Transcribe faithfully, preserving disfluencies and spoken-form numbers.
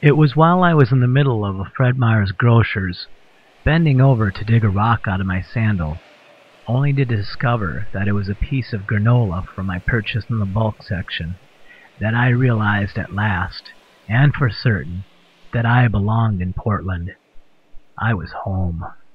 It was while I was in the middle of a Fred Meyer's grocer's, bending over to dig a rock out of my sandal, only to discover that it was a piece of granola from my purchase in the bulk section, that I realized at last, and for certain, that I belonged in Portland. I was home.